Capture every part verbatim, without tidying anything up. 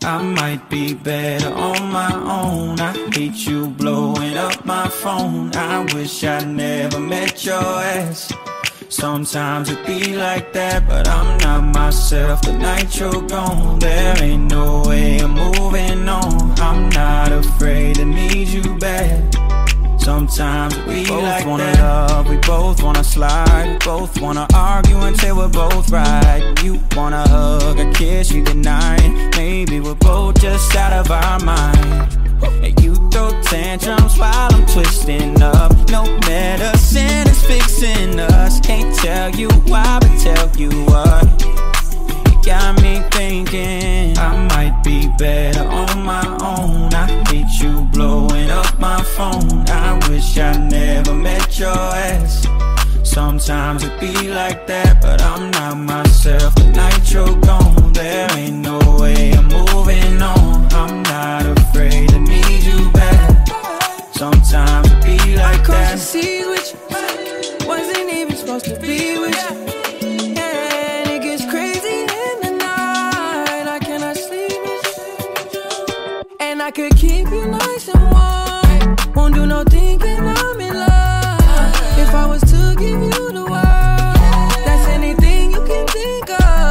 I might be better on my own. I hate you blowing up my phone. I wish I never met your ass. Sometimes it be like that, but I'm not myself the night you're gone. There ain't no way I'm moving on. I'm not afraid to need you back. Sometimes we both like wanna that. Love, we both wanna slide. We both wanna argue until we're both right. You wanna hug, a kiss, you goodnight. Maybe we're both just out of our mind. And you throw tantrums while I'm twisting up. No medicine is fixing us. Can't tell you why, but tell you what. You got me thinking I might be better on my own. I hate you blowing up my phone. I wish I never met your ass. Sometimes it be like that, but I'm not myself the night you're gone. There ain't no way I'm moving on. I'm not afraid to need you back. Sometimes it be like I that. I crossed the seas with you, wasn't even supposed to be with you. And it gets crazy in the night. I cannot sleep with you. And I could keep you nice and warm. Won't do no thinking I'm in love. If I was to give you the world, that's anything you can think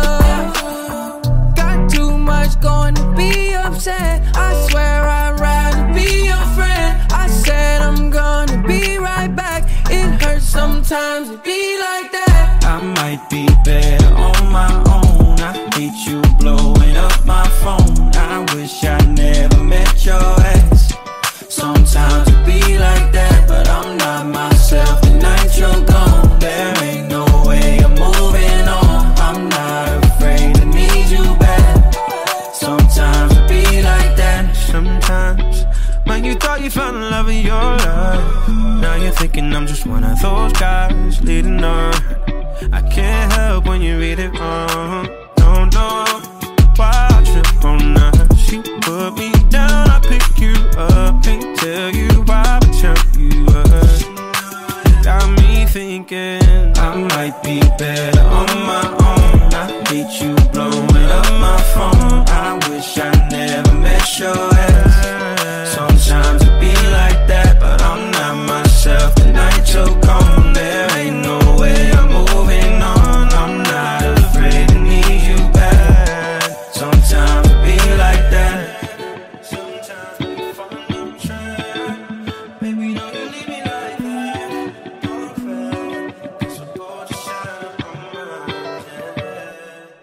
of. Got too much going to be upset. I swear I'd rather be your friend. I said I'm gonna be right back. It hurts sometimes to be like that. I might be better on my own. I hate you blowing up my phone. I wish I never met your ass. Sometimes it be like that, but I'm not myself the night you're gone. There ain't no way I'm moving on. I'm not afraid to need you back. Sometimes it be like that. Sometimes, when you thought you found the love of your life, now you're thinking I'm just one of those guys leading on. I can't help when you read it wrong. No, no, why I trip on her? She put me down, I pick you up. Can't tell you why, but tell you what. Got me thinking I might be better on my own. I hate you blowing up my phone. I wish I never met your ass. Sometimes it be like that, but I'm not myself the night you're gone. There ain't no way I'm moving on. I'm not afraid to need you back. Sometimes it be like that. Sometimes we follow track. Baby, don't you leave me like that. Don't fail, 'cause we're both just out of our minds, yeah.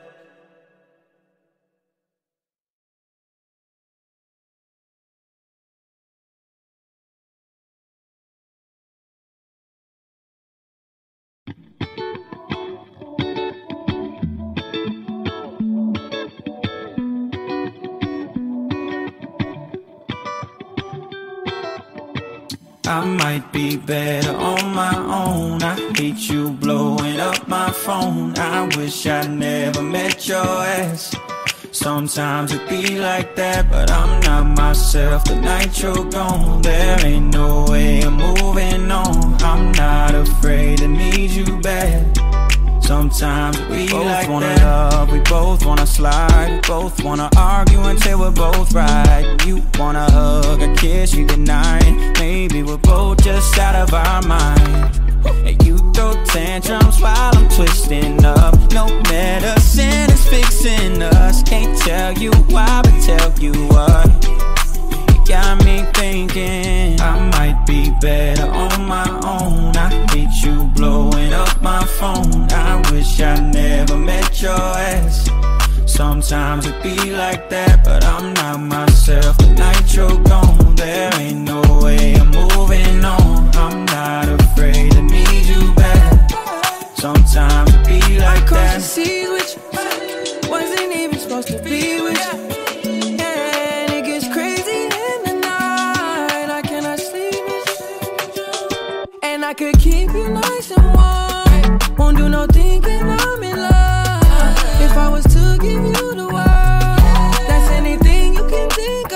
I might be better on my own. I hate you blowing up my phone. I wish I never met your ass. Sometimes it be like that, but I'm not myself the night you're gone. There ain't no way I'm moving on. I'm not afraid to need you back. Sometimes we both like wanna that. Love, we both wanna slide. We both wanna argue until we're both right. You wanna hug, a kiss, you goodnight. Maybe we're both just out of our mind. And you throw tantrums while I'm twisting up. No medicine is fixing us. Can't tell you why, but tell you what. You got me thinking I might be better on my own. I hate you blowing up my phone. I wish I never met your ass. Sometimes it be like that, but I'm not myself the night you're gone. There ain't no way I'm moving on. I'm not afraid to need you back. Sometimes it be like I that. I crossed the seas with you, wasn't even supposed to be with you. And it gets crazy in the night. I cannot sleep with you. And I could keep you nice and warm. Won't do no thinking I'm in love. If I was to give you the world, that's anything you can think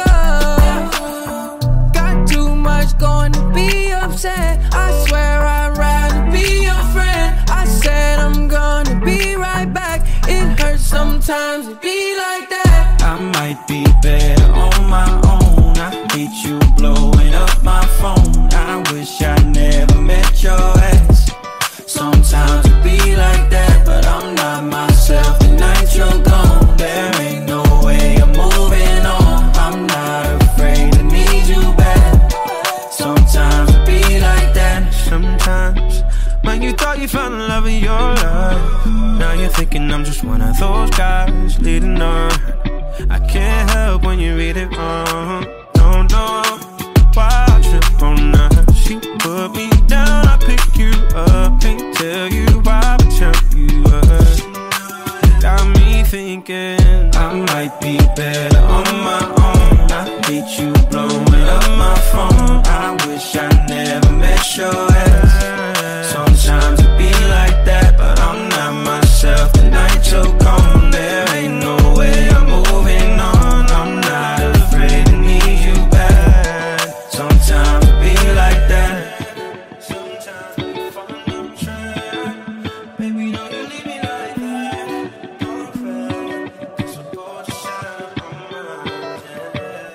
of. Got too much going to be upset. I swear I'd rather be your friend. I said I'm gonna be right back. It hurts sometimes to be like that. I might be better you blowing up my phone. I wish I never met your ass. Sometimes it be like that, but I'm not myself the night you're gone. There ain't no way I'm moving on. I'm not afraid to need you back. Sometimes it be like that. Sometimes, man, you thought you found the love of your life. Now you're thinking I'm just one of those guys leading on. I can't help when you read it wrong. Don't know why I trip on her. She put me down, I pick you up. Can't tell you why, but tell you what. Got me thinking I might be better on my own. I hate you blowing up my phone. I wish I never met your ass. Sometimes it be like that, but I'm not myself the night you're gone. There ain't no way I'm moving on. I'm not afraid to need you back. Sometimes it be like that. Sometimes we fall on track. Baby, don't you leave me like that. Don't fret, 'cause I'm bored to shine on my head.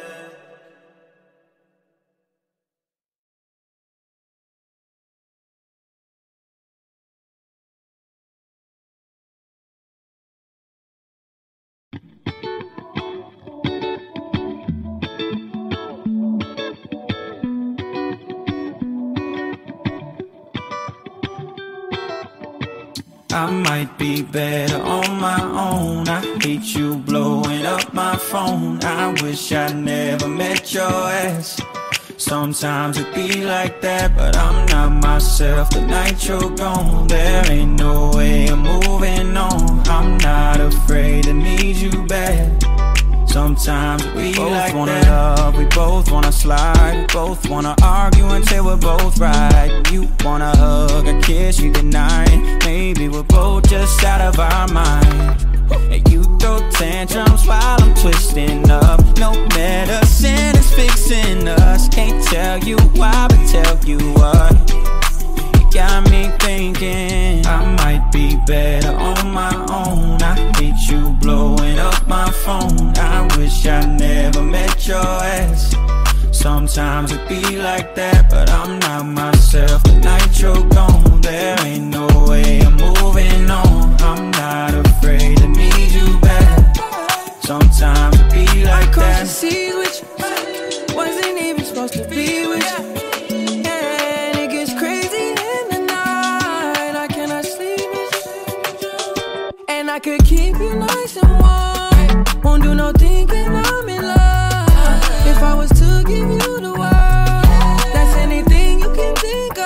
I might be better on my own. I hate you blowing up my phone. I wish I never met your ass. Sometimes it be like that, but I'm not myself the night you're gone. There ain't no way I'm moving on. I'm not afraid to need you back. Sometimes we both like wanna that. Love, we both wanna slide, we both wanna argue until we're both right. You wanna hug, a kiss, you goodnight. Maybe we're both just out of our mind. And you throw tantrums while I'm twisting up. No medicine is fixing us. Can't tell you why, but tell you what. You got me thinking I might be better on my own. I hate you blowing up my phone. I wish I never met your ass. Sometimes it be like that, but I'm not myself the night you're gone. There ain't no way I'm moving on. I'm not afraid to need you back. Sometimes it be like that. I crossed the seas with you, wasn't even supposed to be with you. And it gets crazy in the night, I cannot sleep with you. And I could keep you nice and warm, won't do no thinking I'm in love. If I was to give you the world, that's anything you can think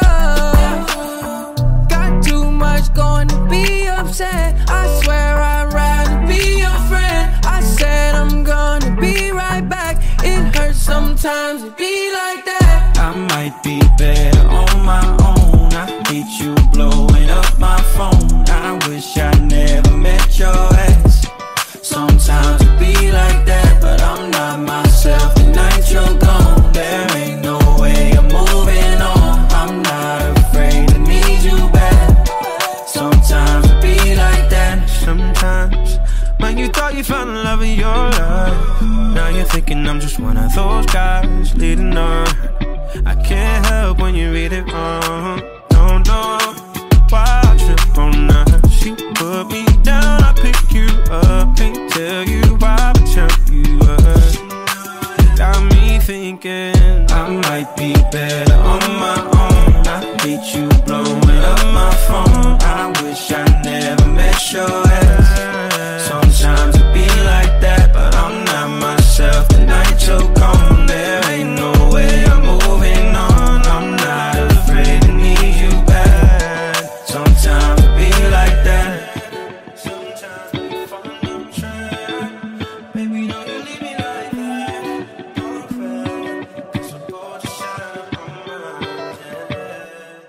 of. Got too much going to be upset. I swear I'd rather be your friend. I said I'm gonna be right back. It hurts sometimes to be like that. I might be better on my own. I hate you blowing up my phone. I wish I never met your ass. Sometimes it be like that, but I'm not myself the night you're gone. There ain't no way I'm moving on. I'm not afraid to need you back. Sometimes it be like that. sometimes, man, you thought you found the love of your life. Now you're thinking I'm just one of those guys leading on. I can't help when you read it wrong. Don't know why I trip on her. She put me down, I pick you up. Can't tell you why, but tell you what. Got me thinking I might be better on my own. I hate you blowing up my phone. I wish I never met your ass. Sometimes it be like that, but I'm not myself the night you're gone. There ain't no way I'm moving on. I'm not afraid to need you back. Sometimes it be like that. Sometimes we fall on track. Baby, don't you leave me like that. Don't fret, 'cause I'm bored to shine on my head.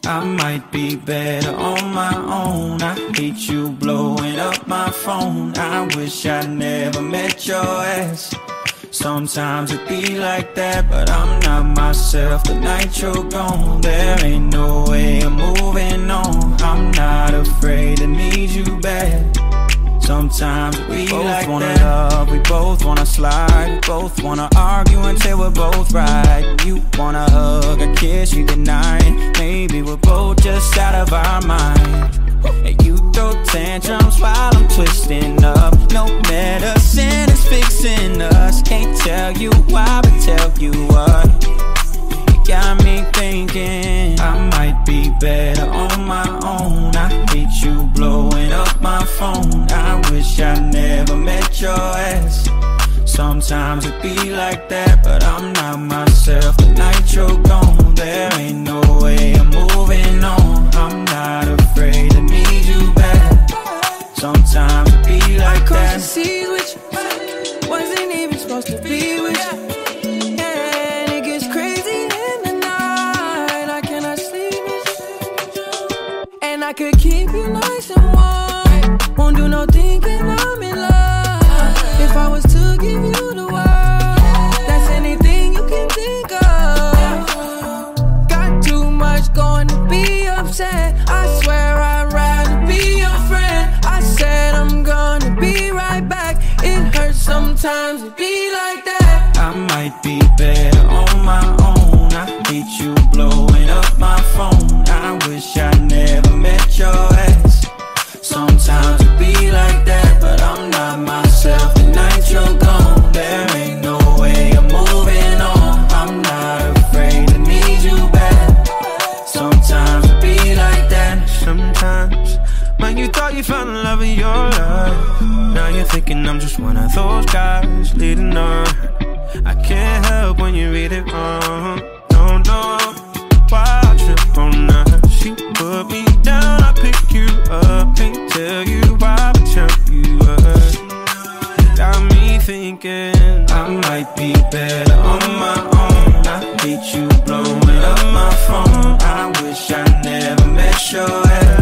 I might be better on my own. I hate you blowing up my phone. I wish I never met your ass. Sometimes it be like that, but I'm not myself the night you're gone. There ain't no way I'm moving on. I'm not afraid to need you back. Sometimes we both like wanna that. Love, we both wanna slide, we both wanna argue until we're both right. You wanna hug, a kiss, you deny it. Maybe we're both just out of our mind. And you throw tantrums while I'm twisting up. No medicine is fixing us. Can't tell you why, but tell you what. You got me thinking I might be better on my own. I hate you blowing up my phone. I wish I never met your ass. Sometimes it be like that, but I'm not myself the night you're gone. There ain't no way I'm moving on. I'm not afraid to need you back. Sometimes it be like I that. I crossed the seas with you, wasn't even supposed to be with you. And it gets crazy in the night. I cannot sleep with you. And I could keep you nice and warm. Won't do no thinking I'm in love. If I was to give you the world, that's anything you can think of. Got too much going to be upset. I swear I'd rather be your friend. I said I'm gonna be right back. It hurts sometimes to be like that. I might be better on my own. I hate you blowing up my phone. I wish I never met your ass. Sometimes it be like that, but I'm not myself the night you're gone. There ain't no way I'm moving on. I'm not afraid to need you back. Sometimes it be like that. Sometimes when you thought you found the love of your life, now you're thinking I'm just one of those guys leading on. I can't help when you read it wrong. No, no, why I trip on her? She put me down, I pick you up. Can't tell you why, but tell you what. Got me thinking I might be better on my own. I hate you blowing up my phone. I wish I never met your ass.